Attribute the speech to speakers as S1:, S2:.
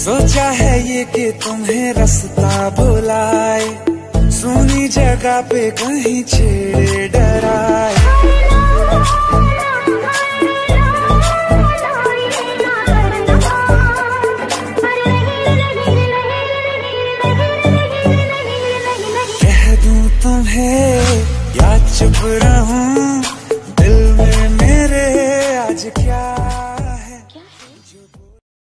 S1: सोचा है ये कि तुम्हें रास्ता भुलाए, सुनी जगह पे कहीं छेड़े डराए। कह दूं तुम्हें या चुप